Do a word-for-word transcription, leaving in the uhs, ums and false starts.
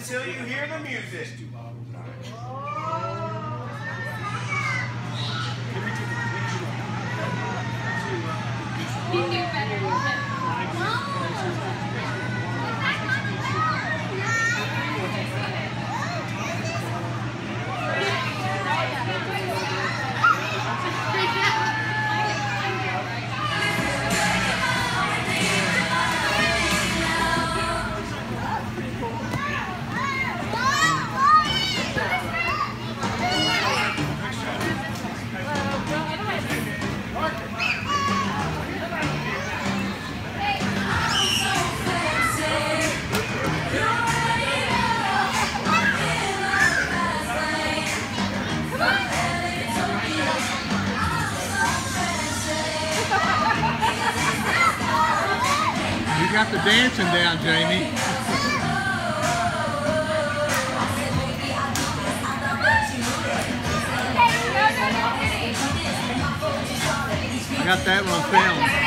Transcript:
until you hear the music. You do better. You got the dancing down, Jamie. I got that one filmed.